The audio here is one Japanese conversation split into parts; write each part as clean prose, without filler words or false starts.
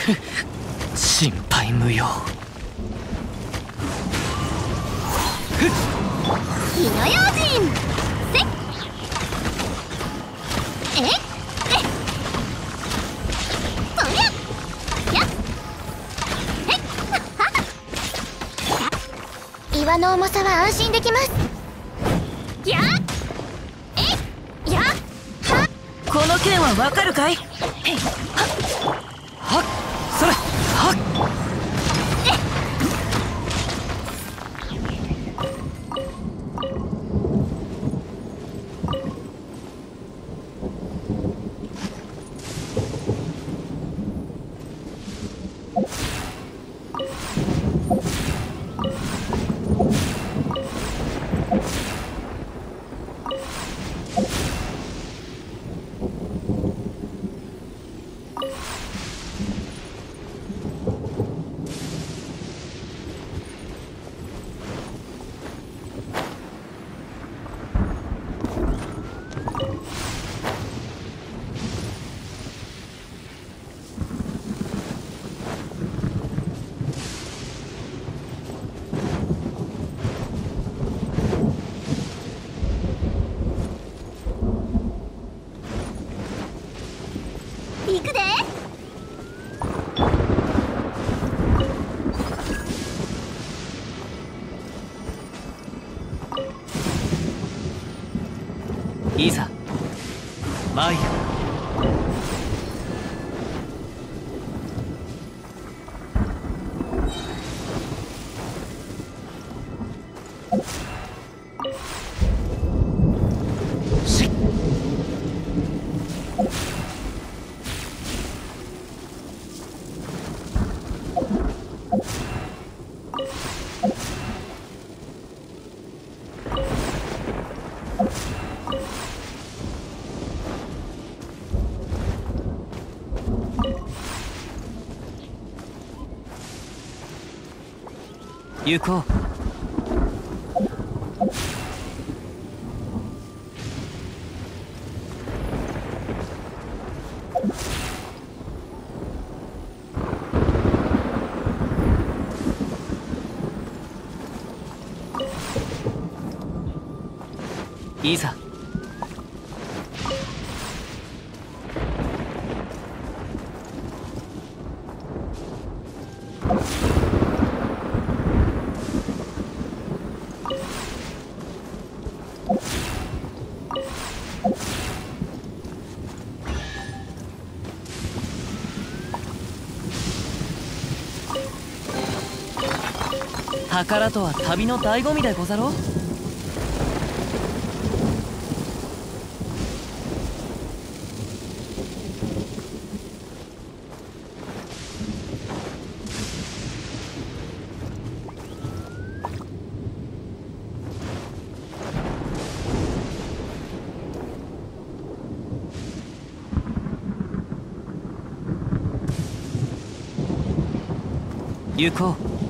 心配無用。 火の用心せっえっそりゃやっへっ岩の重さは安心できます。やっえやっはこの剣はわかるかい？ はっそれはっ行くで。 いざ参る。しっ行こう。いざ宝とは旅の醍醐味でござろう。行こう。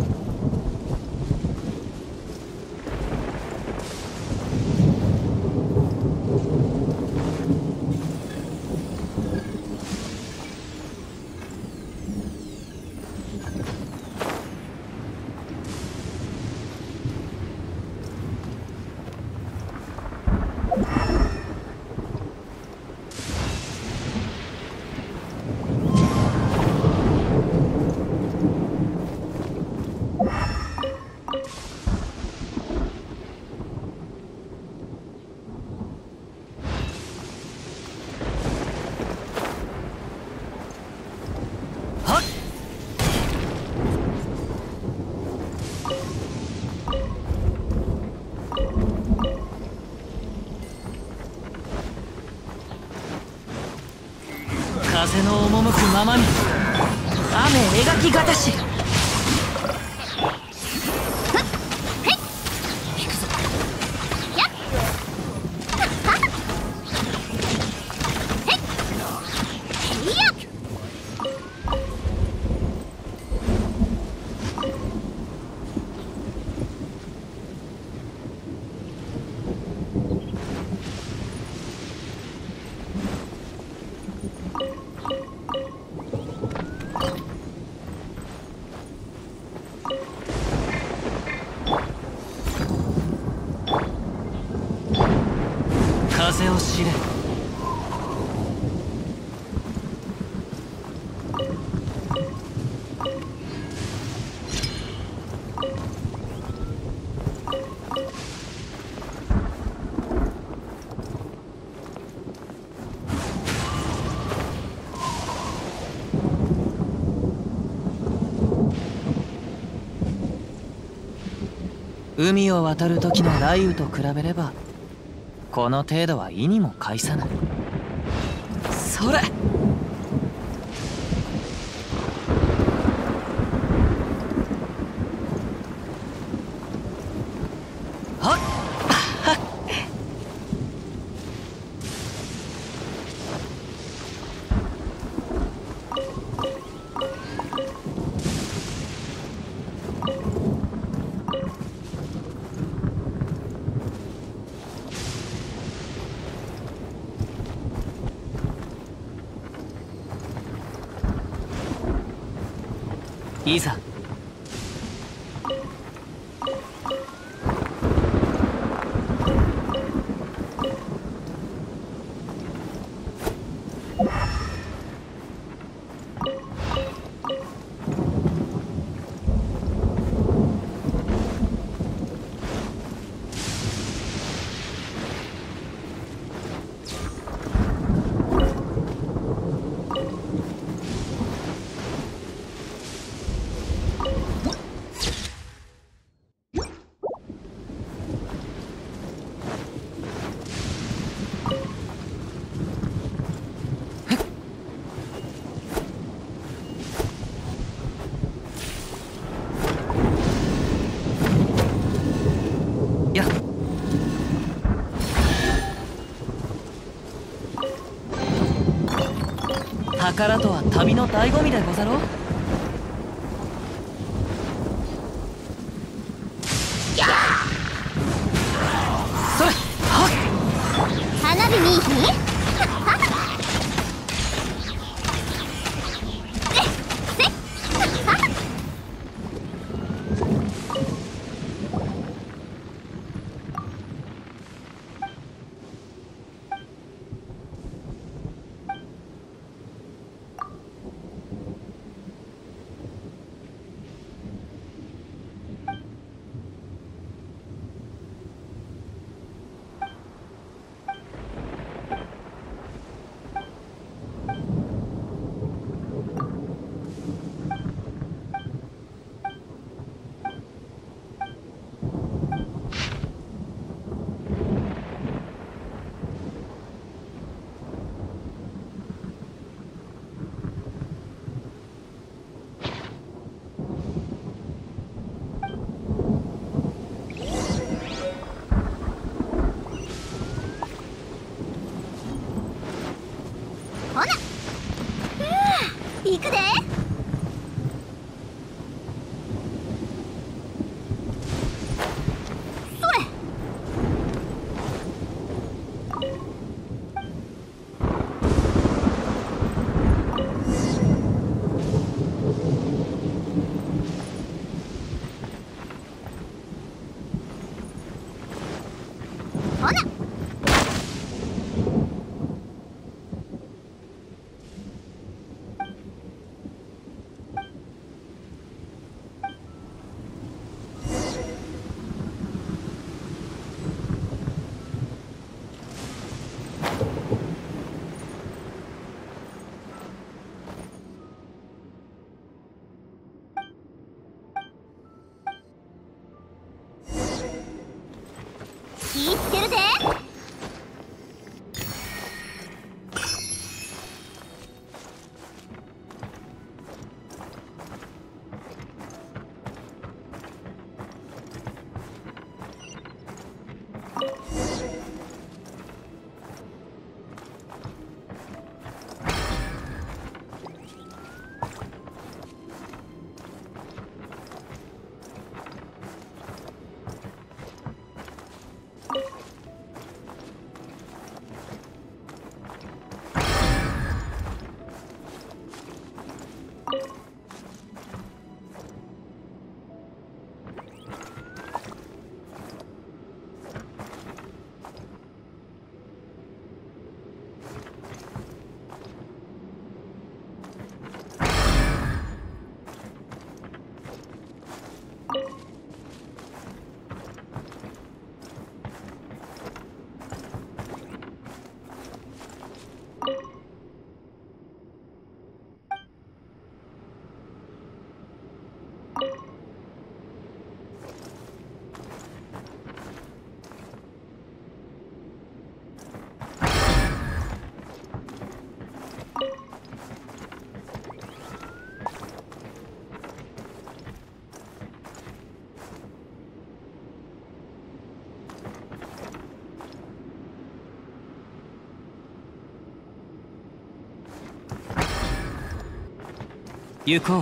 風の赴くままに雨描きがたし。 海を渡る時の雷雨と比べればこの程度は意にも介さぬ。それはっいざ。宝とは旅の醍醐味でござろう。それはっ花火にほら、行くで。それほら。 行こう。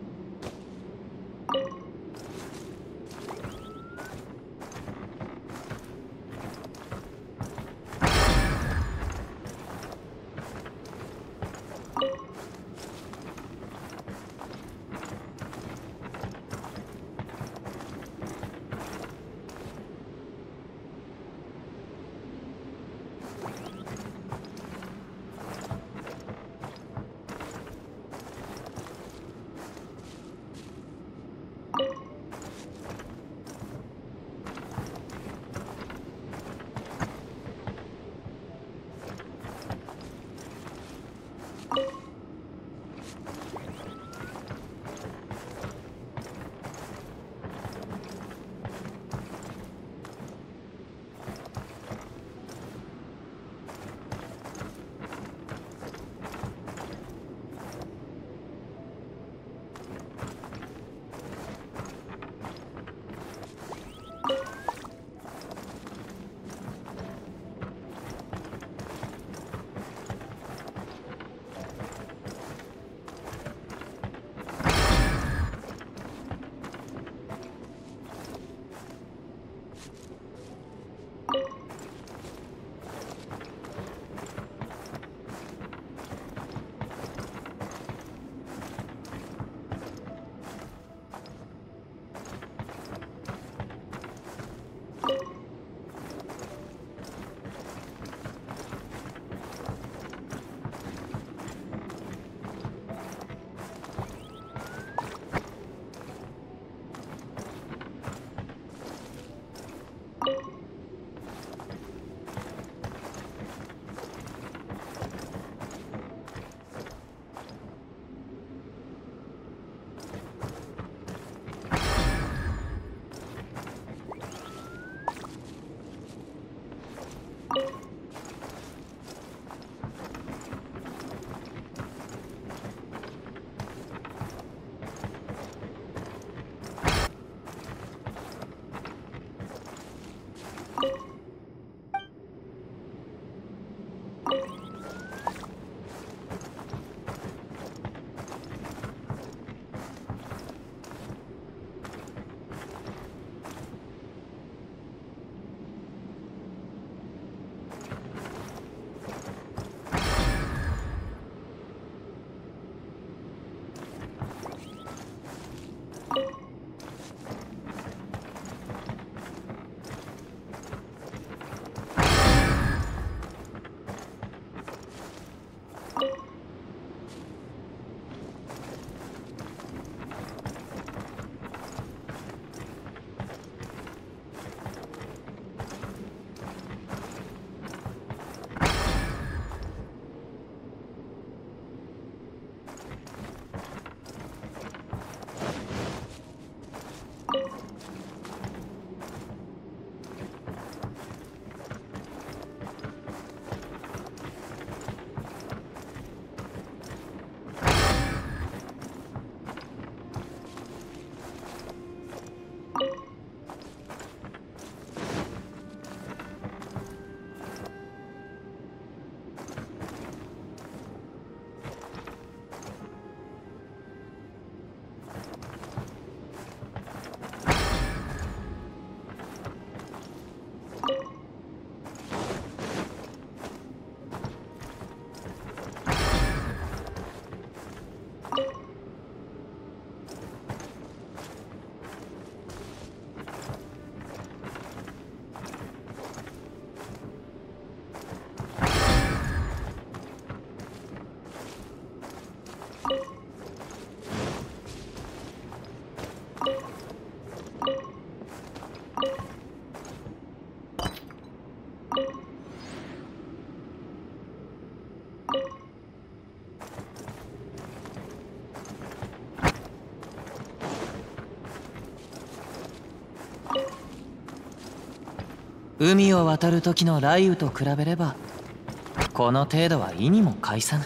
海を渡る時の雷雨と比べればこの程度は意にも介さぬ。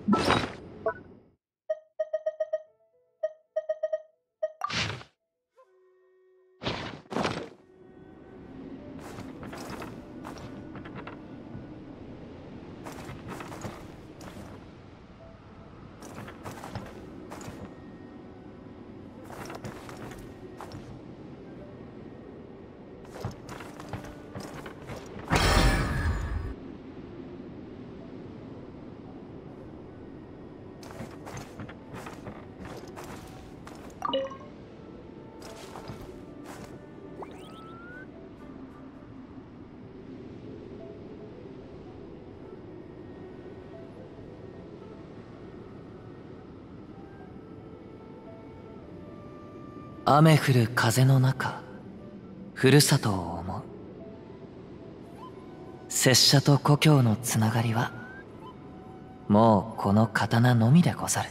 雨降る風の中、ふるさとを思う。拙者と故郷のつながりはもうこの刀のみでござる。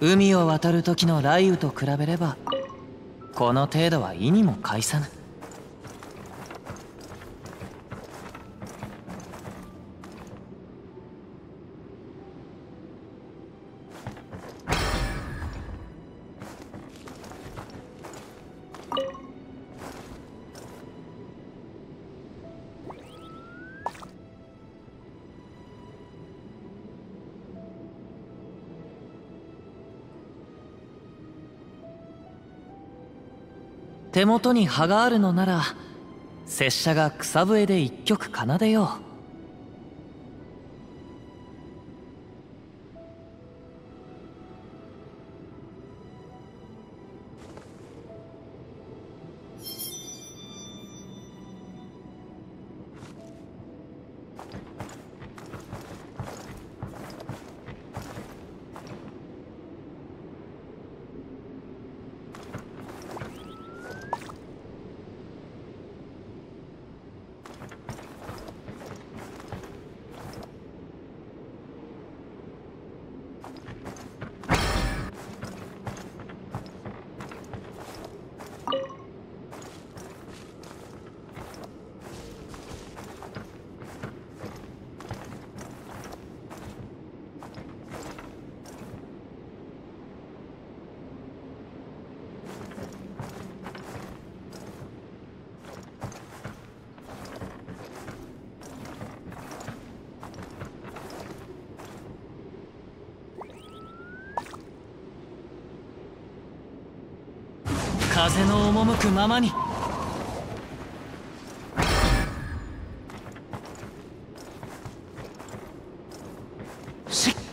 海を渡る時の雷雨と比べればこの程度は意にも介さぬ。手元に葉があるのなら拙者が草笛で一曲奏でよう。風の赴くままに。しっ。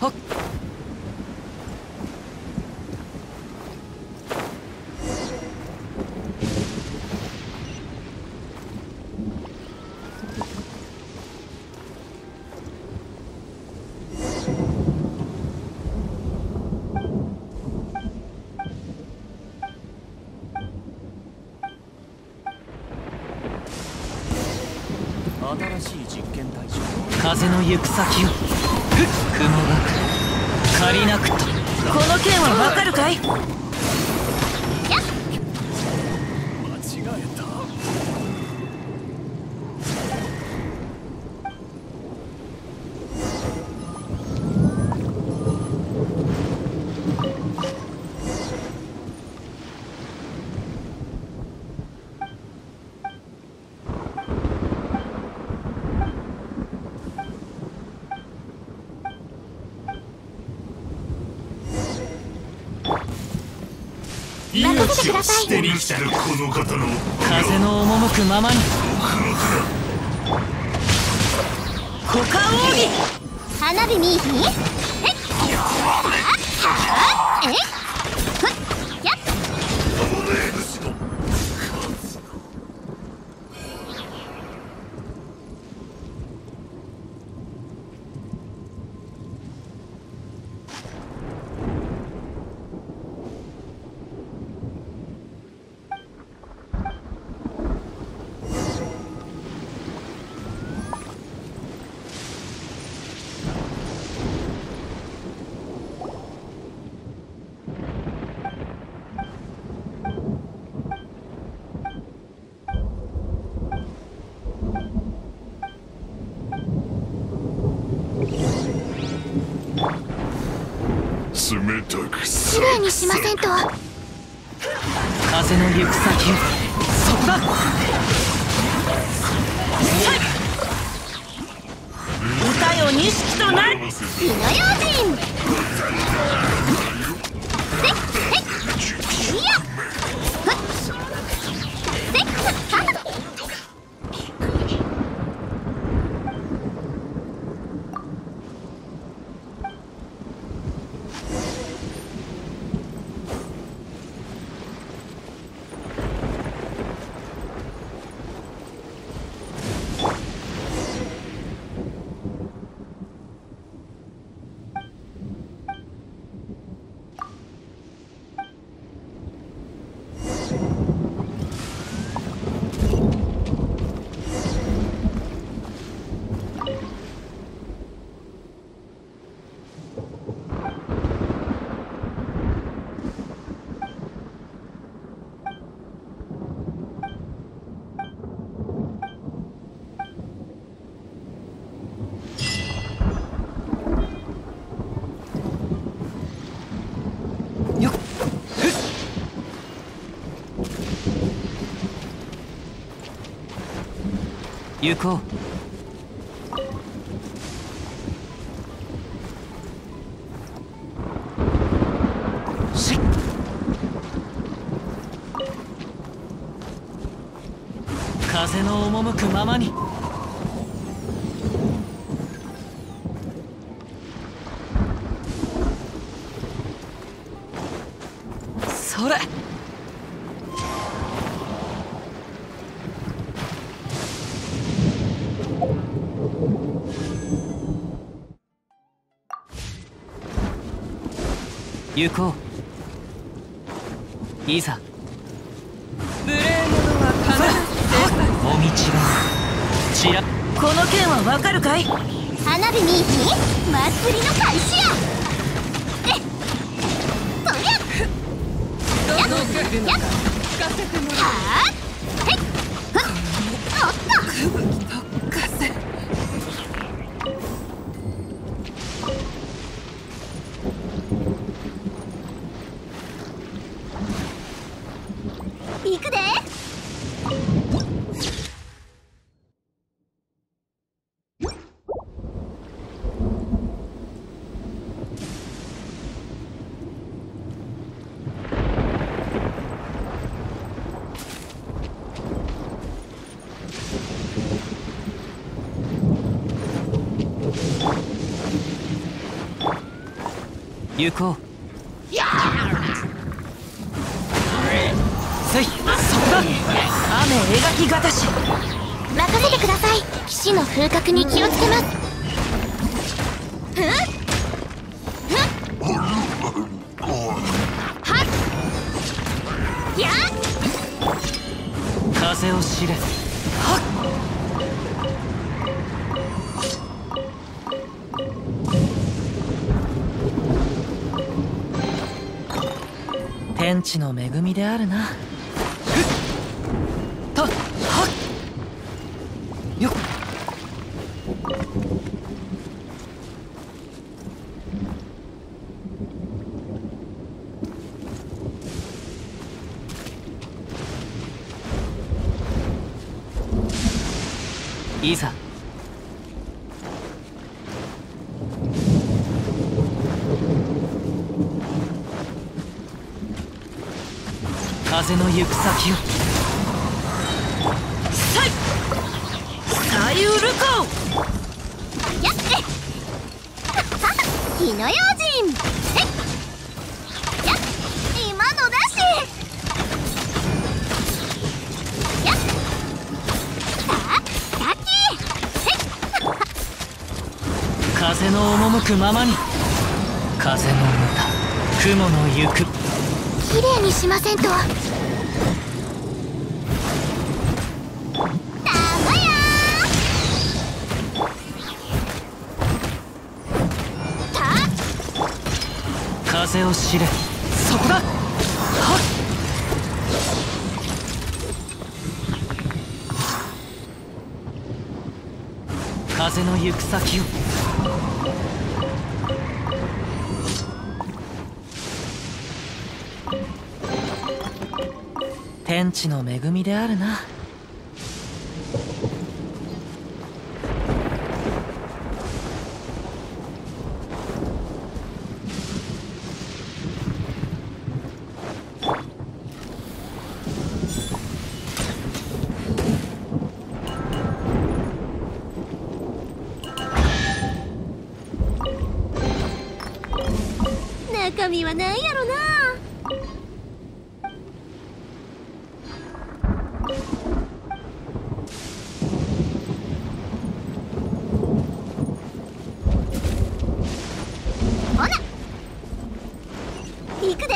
はっ。 新しい実験対象。 風の行く先を雲が借りなくと。 この剣はわかるかい？ 間違えた。 任せてください。 してに来たるこの方の風の赴くままに。 股間奥義。 花火見いひん。 冷たく綺麗にしませんと。 風の行く先を。そこだ。 歌よ錦となる。 火の用心。 行こう。しっ。風の赴くままに。それ。行こう。いざ。 無礼者は必ずもみちがちら。 この剣はわかるかい？ 花火見いひん。祭りの開始や。そりゃ。 どの程度か聞かせてもらう。 はあ。おっと。 吹雪と風。 行くで。 行こう。せい、そこだ。雨描きがたし。 任せてください。騎士の風格に気をつけます。やっ風を知れ。はっ。天地の恵みであるな。ふっとはっよっ。いざ。風の行く先を。 さいさゆるこやっ火の用心。やっ今のだし。やっ風の赴くままに。風の歌、雲の行く。 綺麗にしませんと。 風を知れ。そこだ。はっ。風の行く先を。天地の恵みであるな。 中身は何やろな。ほな行くで。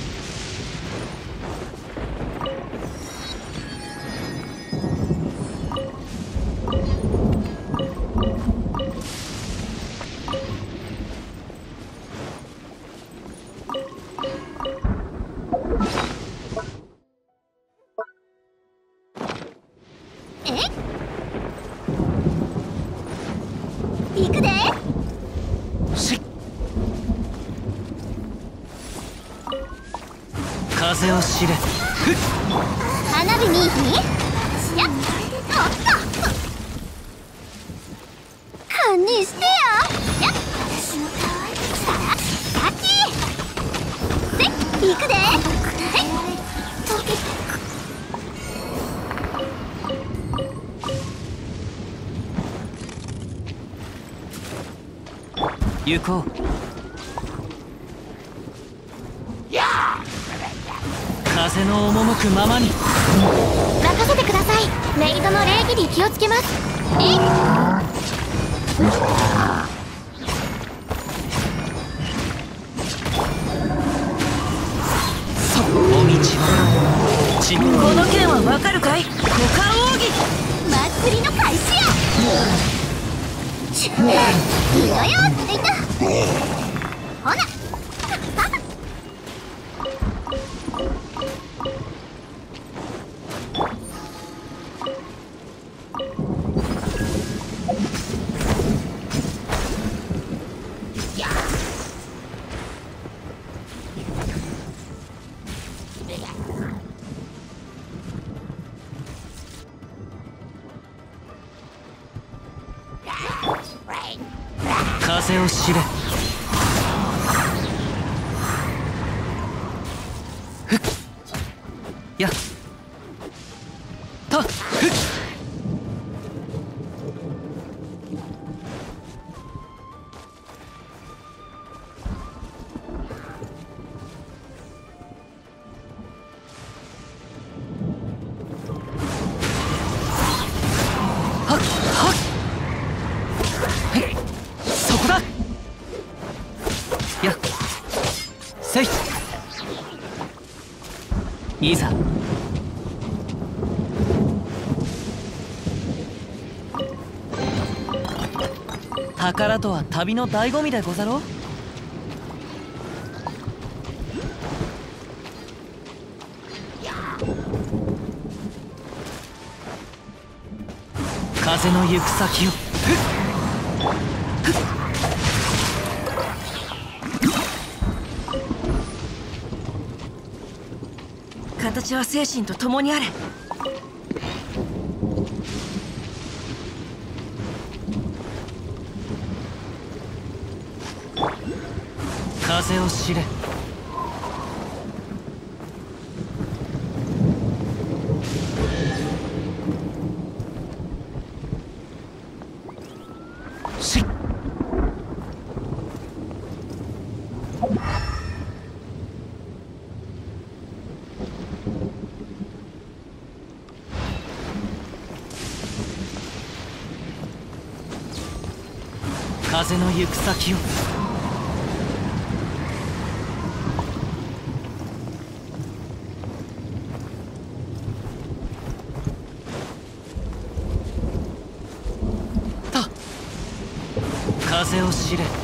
行くで。 しっ。風を知れ。ふっ。 花火にやっおっと堪忍してよ。やっさあキせっ行くで。 行こう。風の赴くままに。 任せてください。メイドの礼儀に気をつけます。 そうお道は自分この剣はわかるかい。股間奥義。 祭りの開始や。火の用心だ。ほな風を知れ。ふっやっとふっ。 せい。いざ。宝とは旅の醍醐味でござろう。風の行く先を。 形は精神と共にあれ。 風を知れ。し風の行く先を。風を知れ。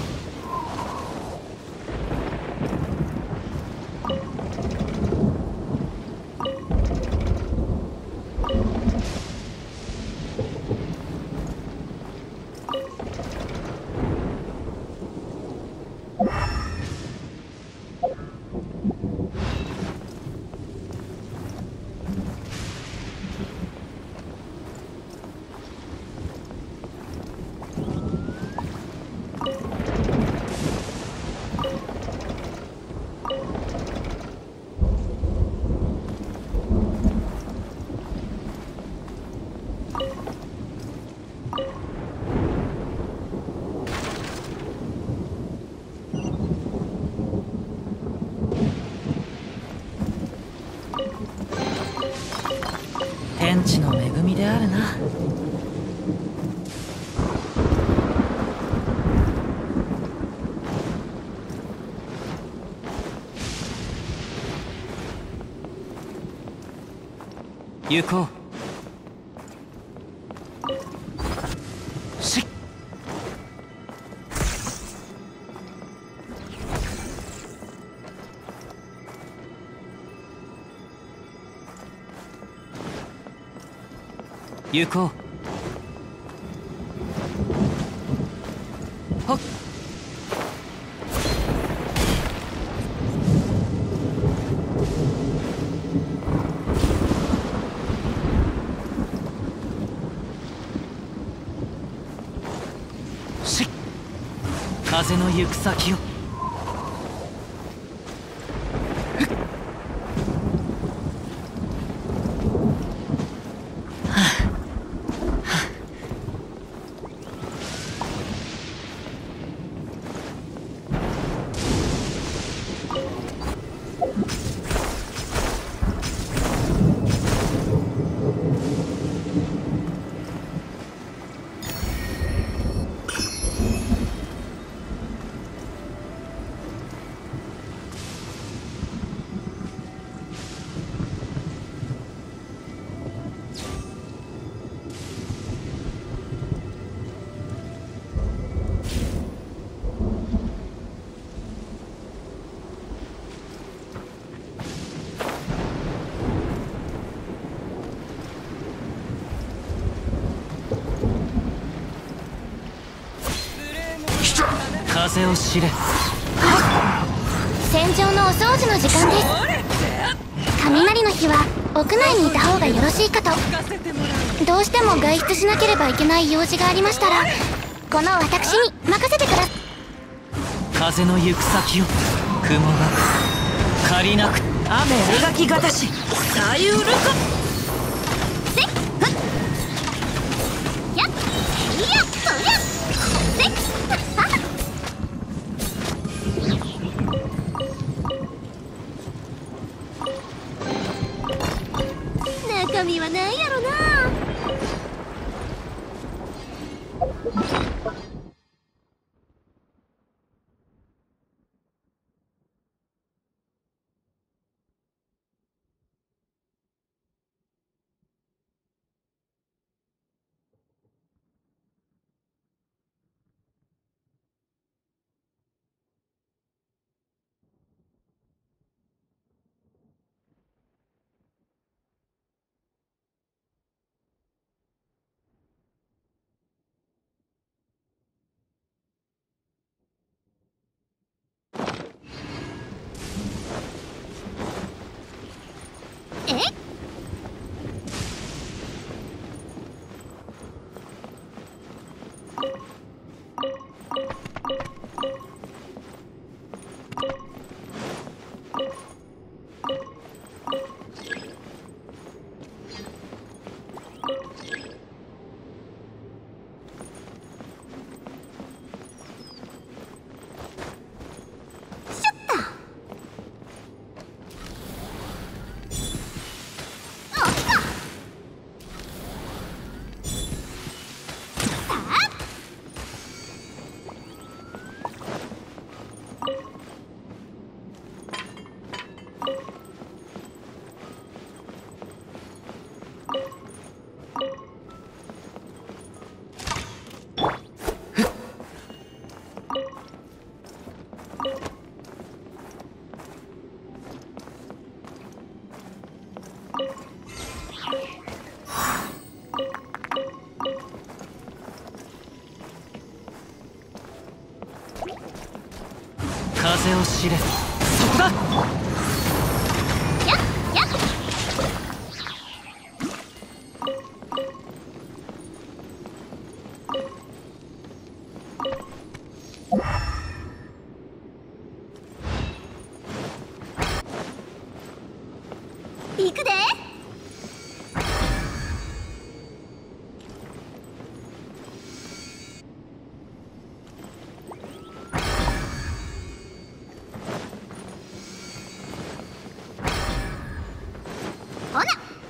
天地の恵みであるな。行こう。しっ行こう。はっしっ風の行く先を。風を知れ。 戦場のお掃除の時間です。雷の日は屋内にいた方がよろしいかと。どうしても外出しなければいけない用事がありましたら、この私に任せてください。 風の行く先を。雲が借りなく。 雨描きがたしさゆるか。 せっふっやっいやそりゃせっはっ中身は何やろな。 風を知れ、そこだ。 やっやっ。行くで。ほな。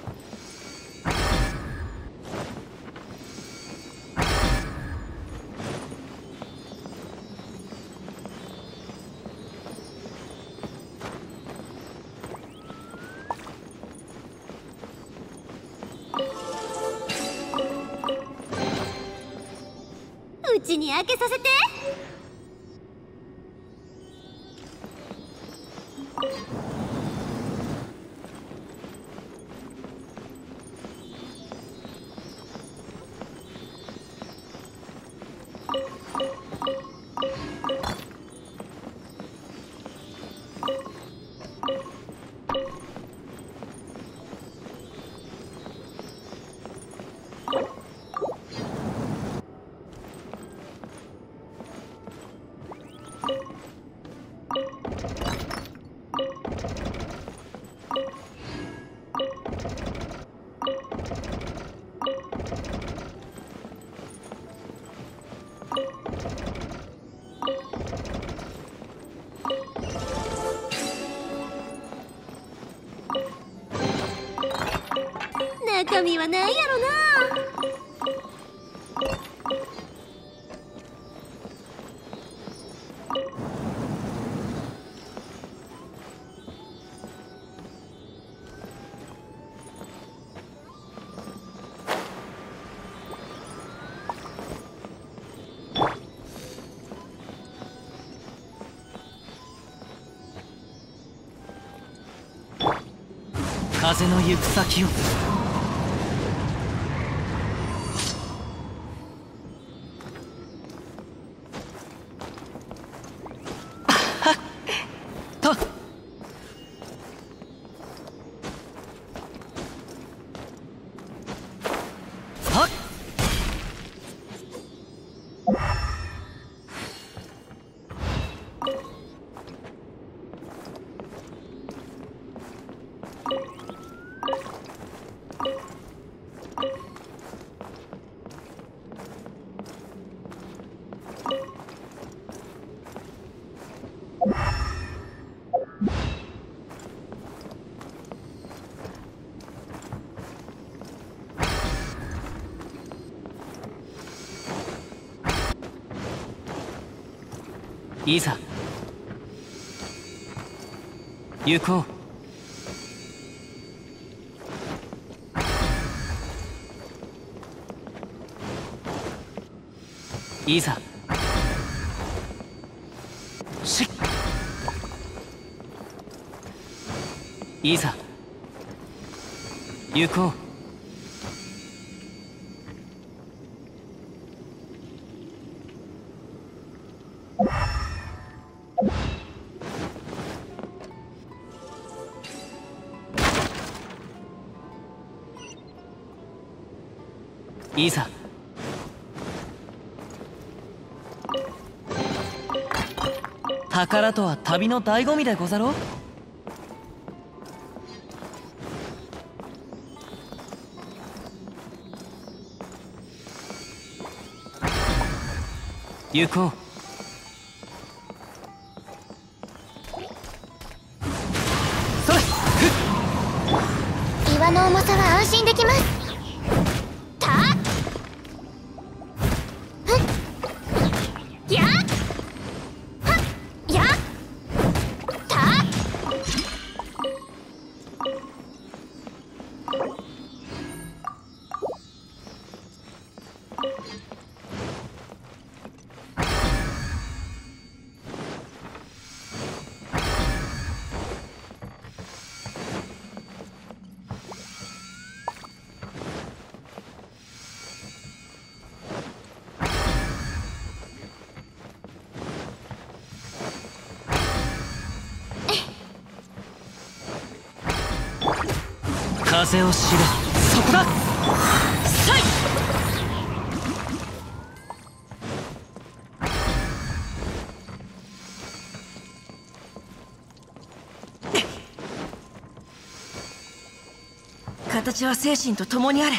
うちに開けさせて。中身はないやろな。 風の行く先を。とはっ。いざ行こう。いざしっ。いざ行こう。いざ宝とは旅の醍醐味でござろう。行こう。それ。 岩の重さは安心できます。 風を知れ。そこだ。さい。 形は精神と共にあれ。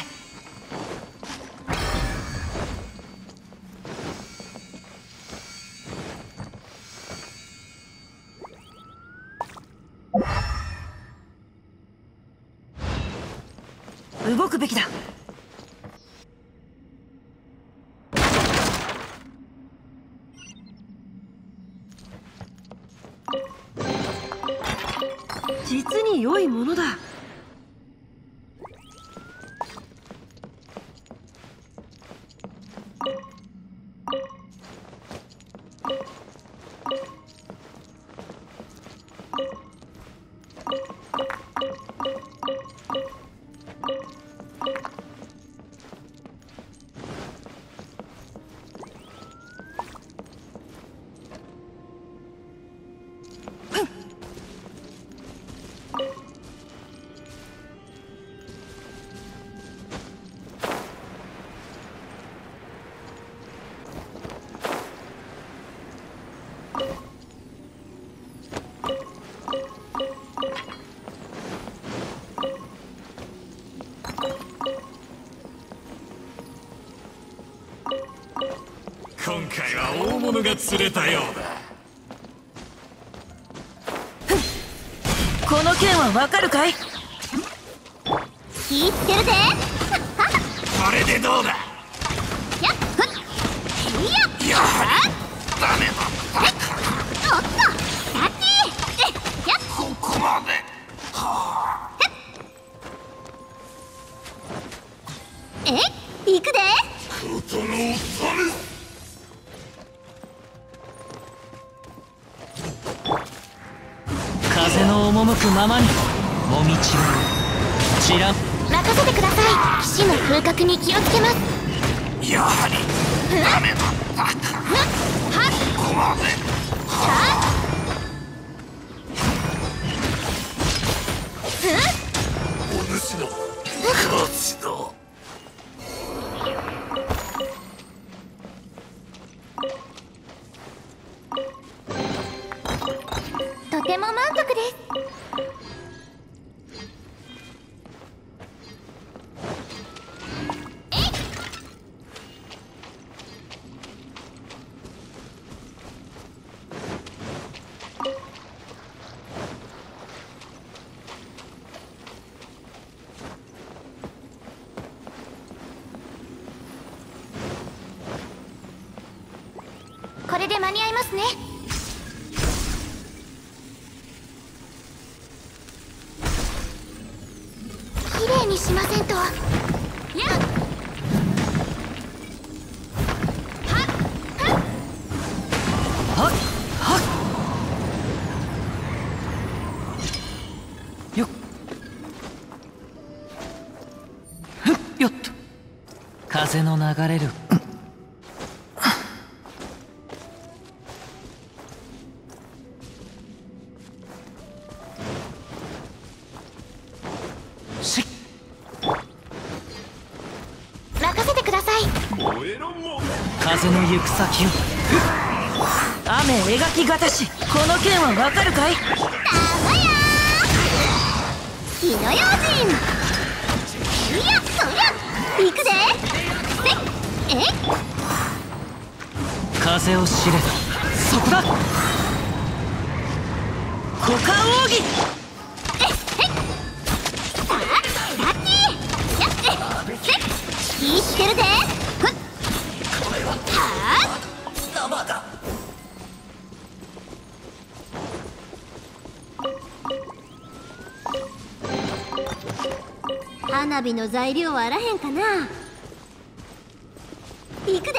動くべきだ。実に良いものだ。 今回は大物が釣れたようだ。 この件はわかるかい？ 気ぃつけるぜ。 これでどうだ。 やっふっいややはりダメだ。 おっとタッチやっここまで。 行くで。 ことのおため。 風の赴くままにもみちを散ら。 任せてください。騎士の風格に気をつけます。 やはりダメだったか。ここまで。お主の勝ちだ。 とても満足です。これで間に合いますね。綺麗にしませんと。やっはっはっよっふっよっと。風の流れるしっ。 任せてください。 風の行く先を。 雨描きがたし。この件はわかるかい？ だまやー火の用心。いやそりゃ行くで。 風を知れ。そこだ。 股間奥義。 気ぃつけるぜ。花火の材料はあらへんかな。行くで。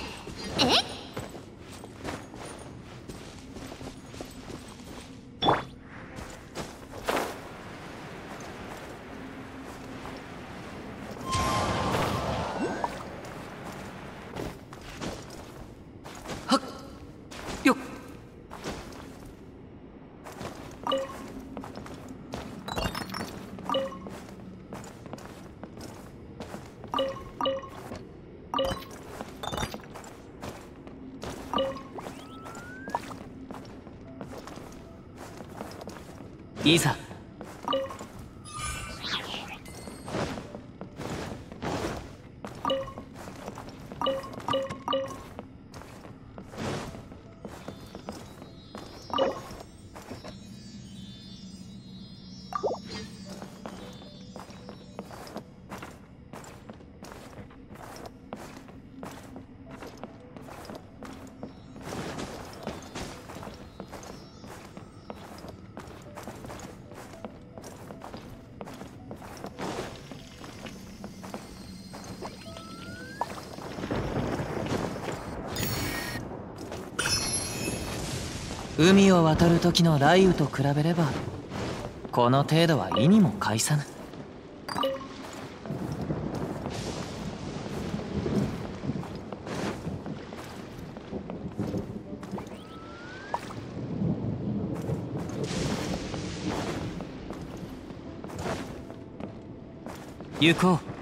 はっよっ。 いざ。海を渡る時の雷雨と比べればこの程度は意にも介さぬ。行こう。